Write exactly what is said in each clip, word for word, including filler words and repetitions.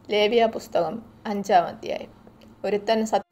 ലേവ്യ പുസ്തകം അഞ്ചാം അധ്യായം. ഒരുത്തൻ സത്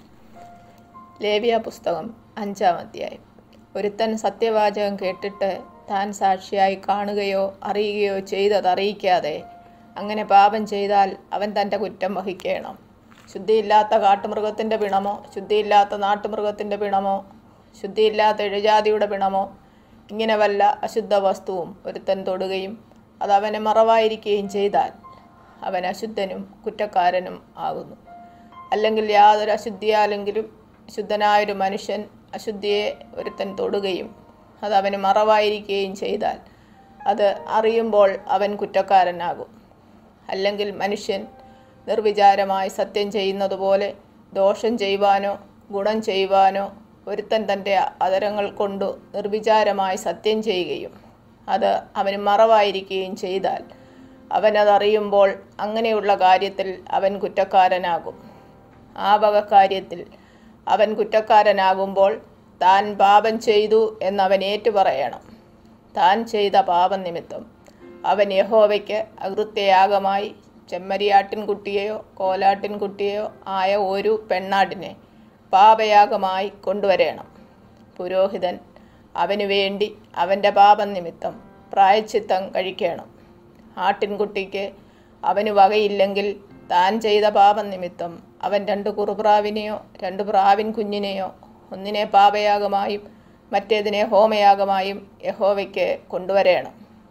ലേവ്യ പുസ്തകം അഞ്ചാം അധ്യായം. ഒരുത്തൻ സത്യവാചകം കേട്ടിട്ട് താൻ സാക്ഷിയായി കാണുകയോ അറിയുകയോ ചെയ്തതറിയിക്കാതെ അങ്ങനെ പാപം ചെയ്താൽ അവൻ തൻ്റെ കുറ്റം വഹിക്കണം. ശുദ്ധിയില്ലാത്ത കാട്ടുമൃഗത്തിൻ്റെ പിണമോ, ശുദ്ധിയില്ലാത്ത നാട്ടുമൃഗത്തിൻ്റെ പിണമോ, ശുദ്ധിയില്ലാത്ത ഇഴജാതിയുടെ പിണമോ, ഇങ്ങനെ വല്ല അശുദ്ധ വസ്തുവും ഒരുത്തൻ തൊടുകയും അത് അവന് മറവായിരിക്കുകയും ചെയ്താൽ അവൻ അശുദ്ധനും കുറ്റക്കാരനും ആകുന്നു. അല്ലെങ്കിൽ യാതൊരു അശുദ്ധിയാലെങ്കിലും ശുദ്ധനായൊരു മനുഷ്യൻ അശുദ്ധിയെ ഒരുത്തൻ തൊടുകയും അത് അവന് മറവായിരിക്കുകയും ചെയ്താൽ അത് അറിയുമ്പോൾ അവൻ കുറ്റക്കാരനാകും. അല്ലെങ്കിൽ മനുഷ്യൻ നിർവിചാരമായി സത്യം ചെയ്യുന്നത് പോലെ ദോഷം ചെയ്യുവാനോ ഗുണം ചെയ്യുവാനോ ഒരുത്തൻ തൻ്റെ അധരങ്ങൾ കൊണ്ടു നിർവിചാരമായി സത്യം ചെയ്യുകയും അത് അവന് മറവായിരിക്കുകയും ചെയ്താൽ അവനതറിയുമ്പോൾ അങ്ങനെയുള്ള കാര്യത്തിൽ അവൻ കുറ്റക്കാരനാകും. ആ വക കാര്യത്തിൽ അവൻ കുറ്റക്കാരനാകുമ്പോൾ താൻ പാപം ചെയ്തു എന്നവൻ ഏറ്റുപറയണം. താൻ ചെയ്ത പാപം നിമിത്തം അവൻ യഹോവയ്ക്ക് അകൃത്യയാഗമായി ചെമ്മരിയാട്ടിൻകുട്ടിയെയോ കോലാട്ടിൻകുട്ടിയെയോ ആയ ഒരു പെണ്ണാടിനെ പാപയാഗമായി കൊണ്ടുവരേണം. പുരോഹിതൻ അവനു വേണ്ടി അവൻ്റെ പാപം നിമിത്തം പ്രായശ്ചിത്തം കഴിക്കണം. ആട്ടിൻകുട്ടിക്ക് അവന് വകയില്ലെങ്കിൽ താൻ ചെയ്ത പാപം നിമിത്തം അവൻ രണ്ട് കുറുപ്രാവിനെയോ രണ്ട് പ്രാവിൻ കുഞ്ഞിനെയോ ഒന്നിനെ പാപയാഗമായും മറ്റേതിനെ ഹോമയാഗമായും യഹോവയ്ക്ക് കൊണ്ടുവരേണം.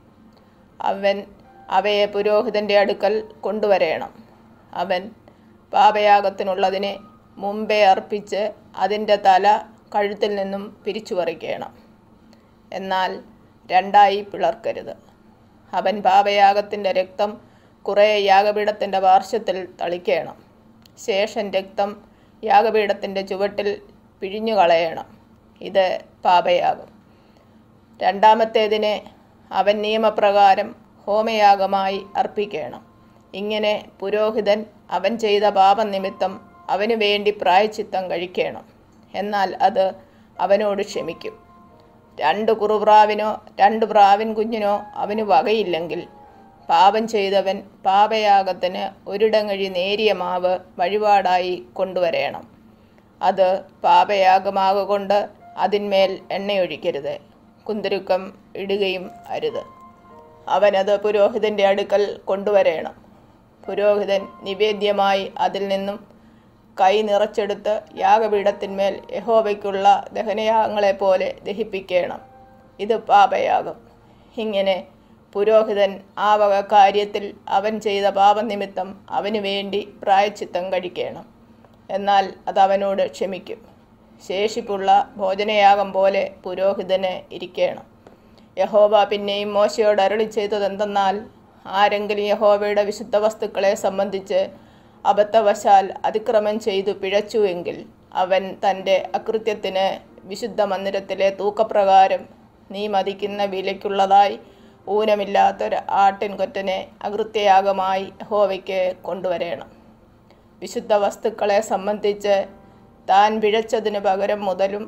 അവൻ അവയെ പുരോഹിതൻ്റെ അടുക്കൽ കൊണ്ടുവരേണം. അവൻ പാപയാഗത്തിനുള്ളതിനെ മുമ്പേ അർപ്പിച്ച് അതിൻ്റെ തല കഴുത്തിൽ നിന്നും പിരിച്ചു പറിക്കണം. എന്നാൽ രണ്ടായി പിളർക്കരുത്. അവൻ പാപയാഗത്തിൻ്റെ രക്തം കുറേ യാഗപീഠത്തിൻ്റെ പാർശ്വത്തിൽ തളിക്കണം. ശേഷം രക്തം യാഗപീഠത്തിൻ്റെ ചുവട്ടിൽ പിഴിഞ്ഞു കളയണം. ഇത് പാപയാഗം. രണ്ടാമത്തേതിനെ അവൻ നിയമപ്രകാരം ഹോമയാഗമായി അർപ്പിക്കണം. ഇങ്ങനെ പുരോഹിതൻ അവൻ ചെയ്ത പാപം നിമിത്തം അവനു വേണ്ടി പ്രായശ്ചിത്തം കഴിക്കണം. എന്നാൽ അത് അവനോട് ക്ഷമിക്കും. രണ്ട് കുറുപ്രാവിനോ രണ്ട് പ്രാവിൻ കുഞ്ഞിനോ അവന് വകയില്ലെങ്കിൽ പാപം ചെയ്തവൻ പാപയാഗത്തിന് ഒരിടങ്ങഴി നേരിയ മാവ് വഴിപാടായി കൊണ്ടുവരേണം. അത് പാപയാഗമാകൊണ്ട് അതിന്മേൽ എണ്ണയൊഴിക്കരുത്, കുന്തുരുക്കം ഇടുകയും അരുത്. അവനത് പുരോഹിതൻ്റെ അടുക്കൽ കൊണ്ടുവരേണം. പുരോഹിതൻ നിവേദ്യമായി അതിൽ നിന്നും കൈ നിറച്ചെടുത്ത് യാഗപീഠത്തിന്മേൽ യഹോവയ്ക്കുള്ള ദഹനയാഗങ്ങളെപ്പോലെ ദഹിപ്പിക്കണം. ഇത് പാപയാഗം. ഇങ്ങനെ പുരോഹിതൻ ആ വക കാര്യത്തിൽ അവൻ ചെയ്ത പാപനിമിത്തം അവനു വേണ്ടി പ്രായശ്ചിത്തം കഴിക്കണം. എന്നാൽ അത് അവനോട് ക്ഷമിക്കും. ശേഷിപ്പുള്ള ഭോജനയാഗം പോലെ പുരോഹിതന് ഇരിക്കണം. യഹോവ പിന്നെയും മോശയോട് അരുളി ചെയ്തതെന്തെന്നാൽ, ആരെങ്കിലും യഹോവയുടെ വിശുദ്ധ വസ്തുക്കളെ സംബന്ധിച്ച് അബദ്ധവശാൽ അതിക്രമം ചെയ്തു പിഴച്ചു എങ്കിൽ അവൻ തൻ്റെ അകൃത്യത്തിന് വിശുദ്ധ മന്ദിരത്തിലെ തൂക്കപ്രകാരം നീ മതിക്കുന്ന വിലയ്ക്കുള്ളതായി ഊനമില്ലാത്തൊരു ആട്ടിൻകൊറ്റനെ അകൃത്യയാഗമായി യഹോവയ്ക്ക് കൊണ്ടുവരേണം. വിശുദ്ധ വസ്തുക്കളെ സംബന്ധിച്ച് താൻ പിഴച്ചതിന് പകരം മുതലും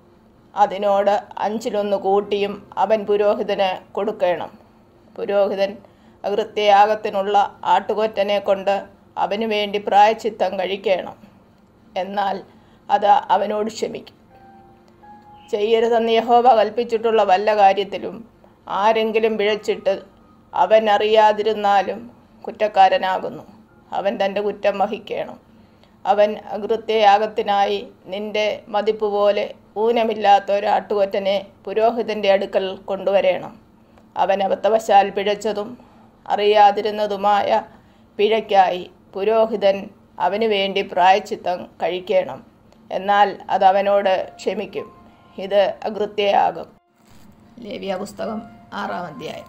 അതിനോട് അഞ്ചിലൊന്ന് കൂട്ടിയും അവൻ പുരോഹിതന് കൊടുക്കണം. പുരോഹിതൻ അകൃത്യയാഗത്തിനുള്ള ആട്ടുകൊറ്റനെ കൊണ്ട് അവനു വേണ്ടി പ്രായശ്ചിത്തം കഴിക്കണം. എന്നാൽ അത് അവനോട് ക്ഷമിക്കും. ചെയ്യരുതെന്ന് യഹോവ കൽപ്പിച്ചിട്ടുള്ള വല്ല കാര്യത്തിലും ആരെങ്കിലും പിഴച്ചിട്ട് അവൻ അറിയാതിരുന്നാലും കുറ്റക്കാരനാകുന്നു. അവൻ തൻ്റെ കുറ്റം വഹിക്കണം. അവൻ അകൃത്യയാഗത്തിനായി നിന്റെ മതിപ്പ് പോലെ ഊനമില്ലാത്ത ഒരു ആട്ടുകൊറ്റനെ പുരോഹിതൻ്റെ അടുക്കൽ കൊണ്ടുവരേണം. അവൻ അബദ്ധവശാൽ പിഴച്ചതും അറിയാതിരുന്നതുമായ പിഴയ്ക്കായി പുരോഹിതൻ അവനു വേണ്ടി പ്രായശ്ചിത്തം കഴിക്കണം. എന്നാൽ അത് അവനോട് ക്ഷമിക്കും. ഇത് അകൃത്യയാഗം. ലേവ്യ പുസ്തകം ആറാം അധ്യായം.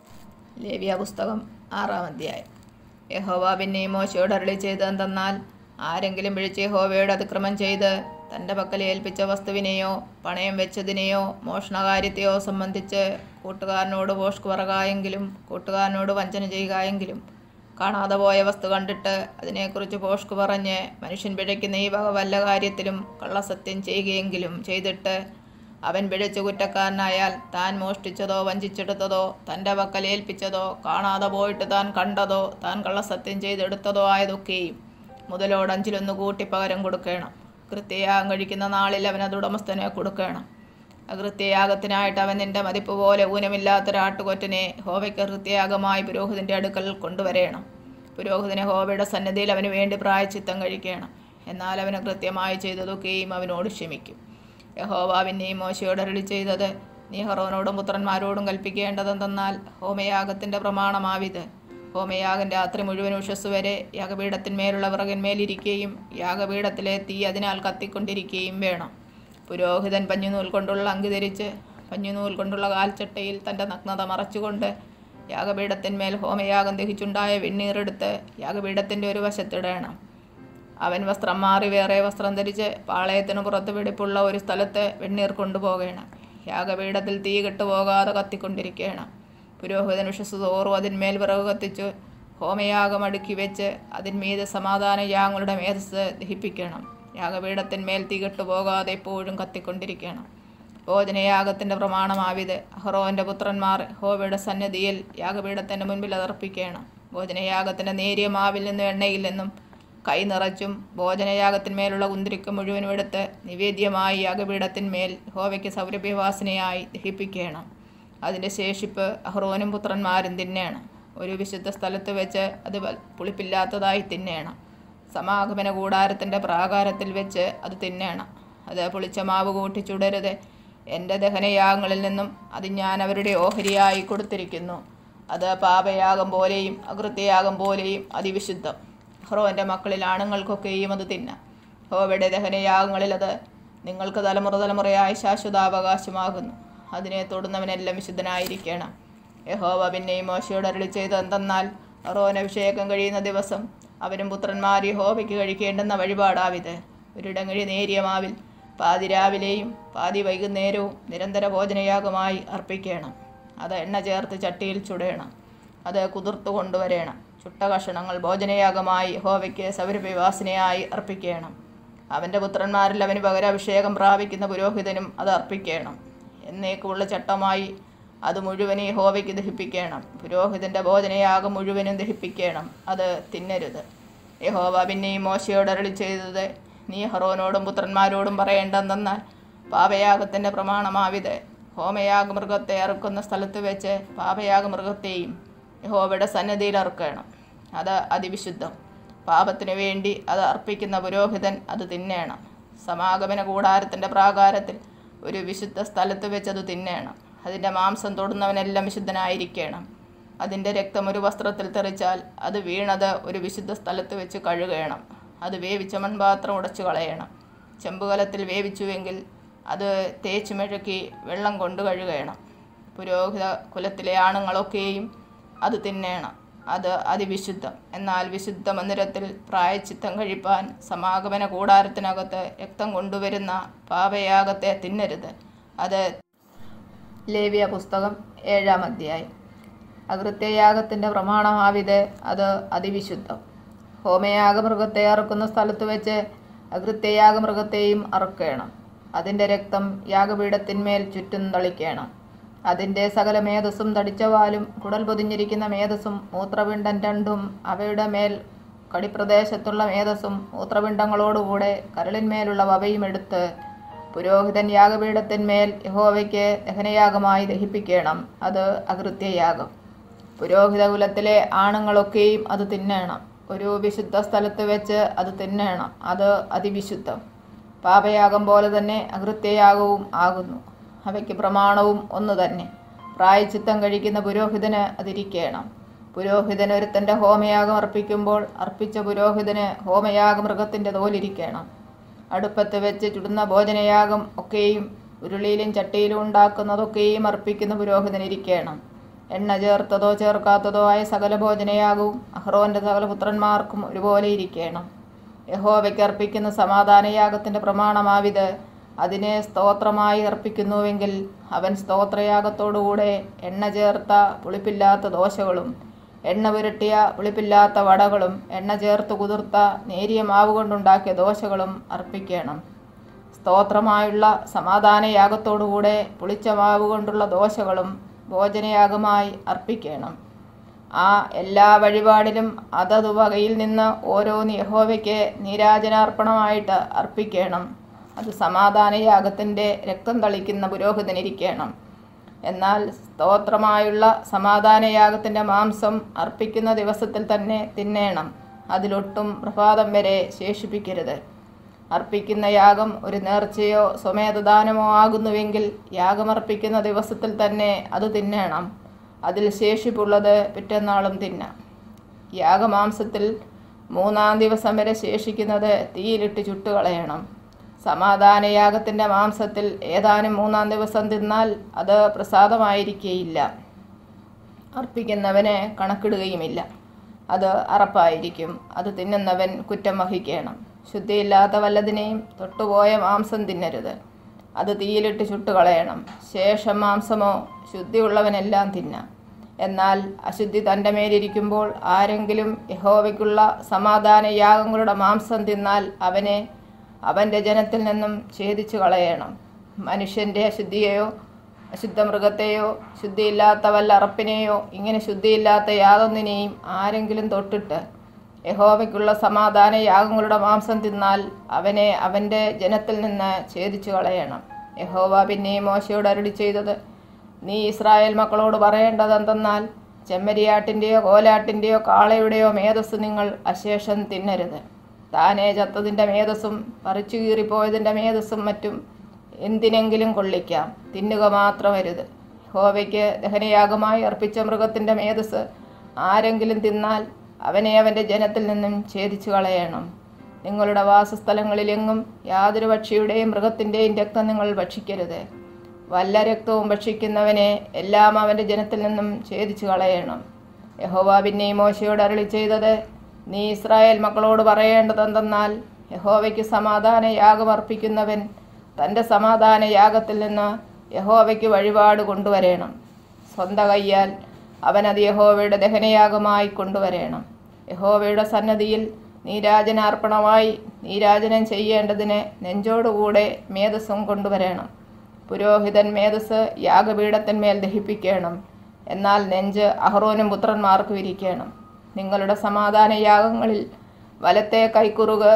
ലേവ്യ പുസ്തകം ആറാം അധ്യായം. യഹോവ പിന്നെയും മോശയോട് അരുളി ചെയ്തതെന്തെന്നാൽ, ആരെങ്കിലും പിഴച്ച് യഹോവയോട് അതിക്രമം ചെയ്ത് തൻ്റെ പക്കൽ ഏൽപ്പിച്ച വസ്തുവിനെയോ പണയം വെച്ചതിനെയോ മോഷണകാര്യത്തെയോ സംബന്ധിച്ച് കൂട്ടുകാരനോട് ഭോഷ്ക് പറയുകയെങ്കിലും കൂട്ടുകാരനോട് വഞ്ചന ചെയ്യുകയെങ്കിലും കാണാതെ പോയ വസ്തു കണ്ടിട്ട് അതിനെക്കുറിച്ച് ഭോഷ്ക് പറഞ്ഞ് മനുഷ്യൻ പിഴയ്ക്കുന്ന ഈ വക വല്ല കാര്യത്തിലും കള്ളസത്യം ചെയ്യുകയെങ്കിലും ചെയ്തിട്ട് അവൻ പിഴച്ചു കുറ്റക്കാരനായാൽ താൻ മോഷ്ടിച്ചതോ വഞ്ചിച്ചെടുത്തതോ തൻ്റെ പക്കൽ ഏൽപ്പിച്ചതോ കാണാതെ പോയിട്ട് താൻ കണ്ടതോ താൻ കള്ളസത്യം ചെയ്തെടുത്തതോ ആയതൊക്കെയും മുതലോട് അഞ്ചിലൊന്ന് കൂട്ടി പകരം കൊടുക്കണം. കൃത്യയാഗം കഴിക്കുന്ന നാളിൽ അവൻ അത് ഉടമസ്ഥനെ കൊടുക്കണം. അകൃത്യയാഗത്തിനായിട്ട് അവൻ നിന്റെ മതിപ്പ് പോലെ ഊനമില്ലാത്തൊരാട്ടുകൊറ്റനെ ഹോവയ്ക്ക് കൃത്യയാഗമായി പുരോഹിതൻ്റെ അടുക്കൽ കൊണ്ടുവരേണം. പുരോഹിതനെ ഹോവയുടെ സന്നിധിയിൽ അവന് വേണ്ടി പ്രായശ്ചിത്തം കഴിക്കണം. എന്നാൽ അവന് കൃത്യമായി ചെയ്തതൊക്കെയും അവനോട് ക്ഷമിക്കും. യഹോവ പിന്നെയും മോശയോട് അരുളി ചെയ്തത്, നീ അഹരോനോടും പുത്രന്മാരോടും കൽപ്പിക്കേണ്ടതെന്തെന്നാൽ ഹോമയാഗത്തിൻ്റെ പ്രമാണമാവിത്. ഹോമയാഗം രാത്രി മുഴുവൻ ഉഷസ് വരെ യാഗപീഠത്തിന്മേലുള്ള വിറകിന്മേലിരിക്കുകയും യാഗപീഠത്തിലെ തീ അതിനാൽ കത്തിക്കൊണ്ടിരിക്കുകയും വേണം. പുരോഹിതൻ പഞ്ഞുനൂൽ കൊണ്ടുള്ള അങ്കി ധരിച്ച് പഞ്ഞുനൂൽ കൊണ്ടുള്ള കാൽച്ചട്ടയിൽ തൻ്റെ നഗ്നത മറച്ചുകൊണ്ട് യാഗപീഠത്തിന്മേൽ ഹോമയാഗം ദഹിച്ചുണ്ടായ വെണ്ണീറെടുത്ത് യാഗപീഠത്തിൻ്റെ ഒരു വശത്തിടണം. അവൻ വസ്ത്രം മാറി വേറെ വസ്ത്രം ധരിച്ച് പാളയത്തിന് പുറത്ത് വെടിപ്പുള്ള ഒരു സ്ഥലത്ത് വെണ്ണീർ കൊണ്ടുപോകണം. യാഗപീഠത്തിൽ തീ കെട്ടുപോകാതെ കത്തിക്കൊണ്ടിരിക്കണം. പുരോഹിതൻ ഉഷസ് തോറും അതിന്മേൽ വിറക് കത്തിച്ച് ഹോമയാഗം അടുക്കി വെച്ച് അതിന്മീത് സമാധാന യാഗങ്ങളുടെ മേധസ് ദഹിപ്പിക്കണം. യാഗപീഠത്തിന്മേൽ തീ കെട്ടുപോകാതെ എപ്പോഴും കത്തിക്കൊണ്ടിരിക്കണം. ഭോജനയാഗത്തിൻ്റെ പ്രമാണമാവിത്. അഹ്റോൻ്റെ പുത്രന്മാർ ഹോവയുടെ സന്നിധിയിൽ യാഗപീഠത്തിൻ്റെ മുൻപിൽ അതർപ്പിക്കണം. ഭോജനയാഗത്തിൻ്റെ നേരിയ മാവിൽ നിന്നും എണ്ണയിൽ നിന്നും കൈ നിറച്ചും ഭോജനയാഗത്തിന്മേലുള്ള കുന്തിരിക്കം മുഴുവനും എടുത്ത് നിവേദ്യമായി യാഗപീഠത്തിന്മേൽ ഹോവയ്ക്ക് സൗരഭ്യവാസനയായി ദഹിപ്പിക്കണം. അതിൻ്റെ ശേഷിപ്പ് അഹ്റോനും പുത്രന്മാരും തിന്നേണം. ഒരു വിശുദ്ധ സ്ഥലത്ത് വെച്ച് അത് പുളിപ്പില്ലാത്തതായി തിന്നേണം. സമാഗമന കൂടാരത്തിൻ്റെ പ്രാകാരത്തിൽ വെച്ച് അത് തിന്നേണം. അത് പുളിച്ച മാവ് കൂട്ടി ചുടരുത്. എൻ്റെ ദഹനയാഗങ്ങളിൽ നിന്നും അത് ഞാൻ അവരുടെ ഓഹരിയായി കൊടുത്തിരിക്കുന്നു. അത് പാപയാഗം പോലെയും അകൃത്യയാഗം പോലെയും അതിവിശുദ്ധം. അഹ്റോൻ്റെ മക്കളിൽ ആണുങ്ങൾക്കൊക്കെയും അത് തിന്നാം. ഹോവയുടെ ദഹനയാഗങ്ങളിൽ അത് നിങ്ങൾക്ക് തലമുറ തലമുറയായി ശാശ്വതാവകാശമാകുന്നു. അതിനെ തൊടുന്നവനെല്ലാം വിശുദ്ധനായിരിക്കണം. യഹോവ പിന്നെയും മോശയോട് അരുളി ചെയ്തത് എന്തെന്നാൽ, അഹ്റോൻ അഭിഷേകം കഴിയുന്ന ദിവസം അവനും പുത്രന്മാർ യഹോവയ്ക്ക് കഴിക്കേണ്ടുന്ന വഴിപാടാവിത്. ഒരിടങ്ങഴി നേരിയ മാവിൽ പാതി രാവിലെയും പാതി വൈകുന്നേരവും നിരന്തര ഭോജനയാഗമായി അർപ്പിക്കണം. അത് എണ്ണ ചേർത്ത് ചട്ടിയിൽ ചുടേണം. അത് കുതിർത്തു കൊണ്ടുവരേണം. ചുട്ട കഷണങ്ങൾ ഭോജനയാഗമായി യഹോവയ്ക്ക് സൗരഭ്യവാസനയായി അർപ്പിക്കണം. അവൻ്റെ പുത്രന്മാരിൽ അവന് പകരം അഭിഷേകം പ്രാപിക്കുന്ന പുരോഹിതനും അത് അർപ്പിക്കണം. എന്നേക്കുള്ള ചട്ടമായി അത് മുഴുവനും യഹോവയ്ക്ക് ദഹിപ്പിക്കണം. പുരോഹിതൻ്റെ ഭോജനയാഗം മുഴുവനും ദഹിപ്പിക്കണം. അത് തിന്നരുത്. യഹോവ പിന്നെയും മോശയോട് അരുളി ചെയ്തത്, നീ അഹ്റോനോടും പുത്രന്മാരോടും പറയേണ്ടെന്നാൽ, പാപയാഗത്തിൻ്റെ പ്രമാണമാവിത്. ഹോമയാഗമൃഗത്തെ അറുക്കുന്ന സ്ഥലത്ത് വെച്ച് പാപയാഗമൃഗത്തെയും യഹോവയുടെ സന്നിധിയിൽ അറുക്കണം. അത് അതിവിശുദ്ധം. പാപത്തിനു വേണ്ടി അത് അർപ്പിക്കുന്ന പുരോഹിതൻ അത് തിന്നേണം. സമാഗമന കൂടാരത്തിൻ്റെ പ്രാകാരത്തിൽ ഒരു വിശുദ്ധ സ്ഥലത്ത് വെച്ചത് തിന്നേണം. അതിൻ്റെ മാംസം തൊടുന്നവനെല്ലാം വിശുദ്ധനായിരിക്കണം. അതിൻ്റെ രക്തം ഒരു വസ്ത്രത്തിൽ തെറിച്ചാൽ അത് വീണത് ഒരു വിശുദ്ധ സ്ഥലത്ത് വെച്ച് കഴുകണം. അത് വേവിച്ച മൺപാത്രം ഉടച്ചു കളയണം. ചെമ്പുകലത്തിൽ വേവിച്ചുവെങ്കിൽ അത് തേച്ചു മെഴുക്കി വെള്ളം കൊണ്ട് കഴുകണം. പുരോഹിത കുലത്തിലെ ആണുങ്ങളൊക്കെയും അത് തിന്നേണം. അത് അതിവിശുദ്ധം. എന്നാൽ വിശുദ്ധ മന്ദിരത്തിൽ പ്രായശ്ചിത്തം കഴിപ്പാൻ സമാഗമന കൂടാരത്തിനകത്ത് രക്തം കൊണ്ടുവരുന്ന പാപയാഗത്തെ തിന്നരുത്. അത് ലേവ്യ പുസ്തകം ഏഴാം അധ്യായം. അകൃത്യയാഗത്തിൻ്റെ പ്രമാണമാവിത്. അത് അതിവിശുദ്ധം. ഹോമയാഗമൃഗത്തെ അറുക്കുന്ന സ്ഥലത്ത് വെച്ച് അകൃത്യയാഗമൃഗത്തെയും അറുക്കണം. അതിൻ്റെ രക്തം യാഗപീഠത്തിന്മേൽ ചുറ്റും തളിക്കണം. അതിൻ്റെ സകല മേധസ്സും തടിച്ചവാലും കുടൽ പൊതിഞ്ഞിരിക്കുന്ന മേധസ്സും മൂത്രപിണ്ഡം രണ്ടും അവയുടെ മേൽ കടിപ്രദേശത്തുള്ള മേധസ്സും മൂത്രപിണ്ഡങ്ങളോടുകൂടെ കരളിന്മേലുള്ള വവയും എടുത്ത് പുരോഹിതൻ യാഗപീഠത്തിന്മേൽ യഹോവയ്ക്ക് ദഹനയാഗമായി ദഹിപ്പിക്കണം. അത് അകൃത്യയാഗം. പുരോഹിത കുലത്തിലെ ആണുങ്ങളൊക്കെയും അത് തിന്നേണം. ഒരു വിശുദ്ധ സ്ഥലത്ത് വെച്ച് അത് തിന്നേണം. അത് അതിവിശുദ്ധം. പാപയാഗം പോലെ തന്നെ അകൃത്യയാഗവും ആകുന്നു. അവയ്ക്ക് പ്രമാണവും ഒന്നു തന്നെ. പ്രായശ്ചിത്തം കഴിക്കുന്ന പുരോഹിതന് അതിരിക്കണം. പുരോഹിതൻ ഒരുത്തൻ്റെ ഹോമയാഗം അർപ്പിക്കുമ്പോൾ അർപ്പിച്ച പുരോഹിതന് ഹോമയാഗമൃഗത്തിൻ്റെ തോലിരിക്കണം. അടുപ്പത്ത് വെച്ച് ചുടുന്ന ഭോജനയാഗം ഒക്കെയും ഉരുളിയിലും ചട്ടിയിലും ഉണ്ടാക്കുന്നതൊക്കെയും അർപ്പിക്കുന്ന പുരോഹിതനിരിക്കണം. എണ്ണ ചേർത്തതോ ചേർക്കാത്തതോ ആയ സകല ഭോജനയാഗവും അഹ്റോൻ്റെ സകല പുത്രന്മാർക്കും ഒരുപോലെ ഇരിക്കണം. യഹോവയ്ക്ക് അർപ്പിക്കുന്ന സമാധാനയാഗത്തിൻ്റെ പ്രമാണമാവിത്. അതിനെ സ്തോത്രമായി അർപ്പിക്കുന്നുവെങ്കിൽ അവൻ സ്തോത്രയാഗത്തോടുകൂടെ എണ്ണ ചേർത്ത പുളിപ്പില്ലാത്ത ദോശകളും എണ്ണ പുരട്ടിയ പുളിപ്പില്ലാത്ത വടകളും എണ്ണ ചേർത്ത് കുതിർത്ത നേരിയ മാവ് കൊണ്ടുണ്ടാക്കിയ ദോശകളും അർപ്പിക്കണം. സ്തോത്രമായുള്ള സമാധാനയാഗത്തോടുകൂടെ പുളിച്ച മാവ് കൊണ്ടുള്ള ദോശകളും ഭോജനയാഗമായി അർപ്പിക്കണം. ആ എല്ലാ വഴിപാടിലും അതതു വകയിൽ നിന്ന് ഓരോന്ന് യഹോവയ്ക്ക് നീരാജനാർപ്പണമായിട്ട് അർപ്പിക്കണം. അത് സമാധാനയാഗത്തിൻ്റെ രക്തം തളിക്കുന്ന പുരോഹിതനിരിക്കണം. എന്നാൽ സ്തോത്രമായുള്ള സമാധാനയാഗത്തിൻ്റെ മാംസം അർപ്പിക്കുന്ന ദിവസത്തിൽ തന്നെ തിന്നേണം. അതിലൊട്ടും പ്രഭാതം വരെ ശേഷിപ്പിക്കരുത്. അർപ്പിക്കുന്ന യാഗം ഒരു നേർച്ചയോ സ്വമേധദാനമോ ആകുന്നുവെങ്കിൽ യാഗമർപ്പിക്കുന്ന ദിവസത്തിൽ തന്നെ അത് തിന്നേണം. അതിൽ ശേഷിപ്പുള്ളത് പിറ്റന്നാളും തിന്നാം. യാഗമാംസത്തിൽ മൂന്നാം ദിവസം വരെ ശേഷിക്കുന്നത് തീയിലിട്ട് ചുട്ടുകളയണം. സമാധാനയാഗത്തിൻ്റെ മാംസത്തിൽ ഏതാനും മൂന്നാം ദിവസം തിന്നാൽ അത് പ്രസാദമായിരിക്കുകയില്ല, അർപ്പിക്കുന്നവന് കണക്കിടുകയുമില്ല. അത് അറപ്പായിരിക്കും. അത് തിന്നുന്നവൻ കുറ്റം വഹിക്കണം. ശുദ്ധിയില്ലാത്ത വല്ലതിനെയും തൊട്ടുപോയ മാംസം തിന്നരുത്. അത് തീയിലിട്ട് ചുട്ടുകളയണം. ശേഷം മാംസമോ ശുദ്ധിയുള്ളവനെല്ലാം തിന്നാം. എന്നാൽ അശുദ്ധി തൻ്റെ മേലിരിക്കുമ്പോൾ ആരെങ്കിലും യഹോവയ്ക്കുള്ള സമാധാന യാഗങ്ങളുടെ മാംസം തിന്നാൽ അവനെ അവൻ്റെ ജനത്തിൽ നിന്നും ഛേദിച്ചു കളയണം. മനുഷ്യൻ്റെ അശുദ്ധിയെയോ അശുദ്ധ മൃഗത്തെയോ ശുദ്ധിയില്ലാത്ത വല്ല അറപ്പിനെയോ ഇങ്ങനെ ശുദ്ധിയില്ലാത്ത യാതൊന്നിനെയും ആരെങ്കിലും തൊട്ടിട്ട് യഹോവയ്ക്കുള്ള സമാധാന യാഗങ്ങളുടെ മാംസം തിന്നാൽ അവനെ അവൻ്റെ ജനത്തിൽ നിന്ന് ഛേദിച്ചു കളയണം. യഹോവ പിന്നെയും മോശയോട് അരുളി ചെയ്തത്, നീ ഇസ്രായേൽ മക്കളോട് പറയേണ്ടതെന്തെന്നാൽ, ചെമ്മരിയാട്ടിൻ്റെയോ കോലാട്ടിൻ്റെയോ കാളയുടെയോ മേധസ് നിങ്ങൾ അശേഷം തിന്നരുത്. താനേ ചത്തതിൻ്റെ മേധസ്സും പറിച്ചു കീറിപ്പോയതിൻ്റെ മേധസ്സും മറ്റും എന്തിനെങ്കിലും കൊള്ളിക്കാം, തിന്നുക മാത്രമരുത്. യഹോവയ്ക്ക് ദഹനയാഗമായി അർപ്പിച്ച മൃഗത്തിൻ്റെ മേധസ് ആരെങ്കിലും തിന്നാൽ അവനെ അവൻ്റെ ജനത്തിൽ നിന്നും ഛേദിച്ചു കളയണം. നിങ്ങളുടെ വാസസ്ഥലങ്ങളിലെങ്ങും യാതൊരു പക്ഷിയുടെയും മൃഗത്തിൻ്റെയും രക്തം നിങ്ങൾ ഭക്ഷിക്കരുത്. വല്ല രക്തവും ഭക്ഷിക്കുന്നവനെ എല്ലാം അവൻ്റെ ജനത്തിൽ നിന്നും ഛേദിച്ചു കളയണം. യഹോവ പിന്നെയും മോശയോട് അരുളി ചെയ്തത്, നീ ഇസ്രായേൽ മക്കളോട് പറയേണ്ടതെന്തെന്നാൽ, യഹോവയ്ക്ക് സമാധാന യാഗം അർപ്പിക്കുന്നവൻ തൻ്റെ സമാധാന യാഗത്തിൽ നിന്ന് യഹോവയ്ക്ക് വഴിപാട് കൊണ്ടുവരേണം. സ്വന്തം കയ്യാൽ അവനത് യഹോവയുടെ ദഹനയാഗമായി കൊണ്ടുവരേണം. യഹോവയുടെ സന്നദ്ധിയിൽ നീരാജനാർപ്പണമായി നീരാജനം ചെയ്യേണ്ടതിന് നെഞ്ചോടുകൂടെ മേധസ്സും കൊണ്ടുവരേണം. പുരോഹിതൻ മേധസ് യാഗപീഠത്തിന്മേൽ ദഹിപ്പിക്കണം. എന്നാൽ നെഞ്ച് അഹ്റോനും പുത്രന്മാർക്കും ഇരിക്കണം. നിങ്ങളുടെ സമാധാന യാഗങ്ങളിൽ വലത്തെ കൈക്കുറുക്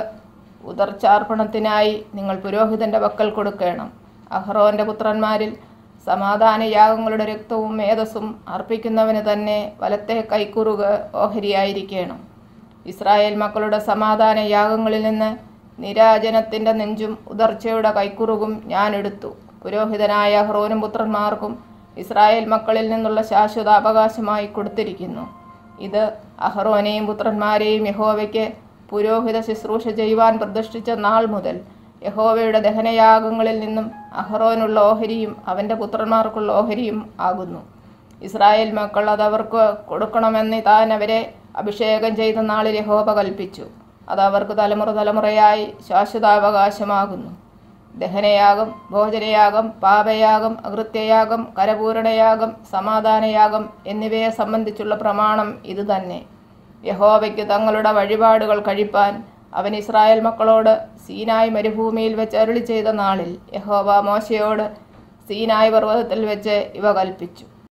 ഉദർച്ചാർപ്പണത്തിനായി നിങ്ങൾ പുരോഹിതൻ്റെ പക്കൽ കൊടുക്കണം. അഹ്റോൻ്റെ പുത്രന്മാരിൽ സമാധാന യാഗങ്ങളുടെ രക്തവും മേധസ്സും അർപ്പിക്കുന്നവന് തന്നെ വലത്തെ കൈക്കുറുക് ഓഹരിയായിരിക്കണം. ഇസ്രായേൽ മക്കളുടെ സമാധാന യാഗങ്ങളിൽ നിന്ന് നിരാജനത്തിൻ്റെ നെഞ്ചും ഉദർച്ചയുടെ കൈക്കുറുകും ഞാൻ എടുത്തു. പുരോഹിതനായ അഹ്റോനും പുത്രന്മാർക്കും ഇസ്രായേൽ മക്കളിൽ നിന്നുള്ള ശാശ്വത അവകാശമായി കൊടുത്തിരിക്കുന്നു. ഇത് അഹ്റോനെയും പുത്രന്മാരെയും യഹോവയ്ക്ക് പുരോഹിത ശുശ്രൂഷ ചെയ്യുവാൻ പ്രതിഷ്ഠിച്ച നാൾ മുതൽ യഹോവയുടെ ദഹനയാഗങ്ങളിൽ നിന്നും അഹ്റോനുള്ള ഓഹരിയും അവൻ്റെ പുത്രന്മാർക്കുള്ള ഓഹരിയും ആകുന്നു. ഇസ്രായേൽ മക്കൾ അതവർക്ക് കൊടുക്കണമെന്ന് താൻ അവരെ അഭിഷേകം ചെയ്ത നാളിൽ യഹോവ കൽപ്പിച്ചു. അതവർക്ക് തലമുറ തലമുറയായി ശാശ്വതാവകാശമാകുന്നു. ദഹനയാഗം, ഭോജനയാഗം, പാപയാഗം, അകൃത്യയാഗം, കരപൂരണയാഗം, സമാധാനയാഗം എന്നിവയെ സംബന്ധിച്ചുള്ള പ്രമാണം ഇതുതന്നെ. യഹോവയ്ക്ക് തങ്ങളുടെ വഴിപാടുകൾ കഴിപ്പാൻ അവൻ ഇസ്രായേൽ മക്കളോട് സീനായ് മരുഭൂമിയിൽ വെച്ച് അരുളി ചെയ്ത നാളിൽ യഹോവ മോശയോട് സീനായ് പർവ്വതത്തിൽ വെച്ച് ഇവ കൽപ്പിച്ചു.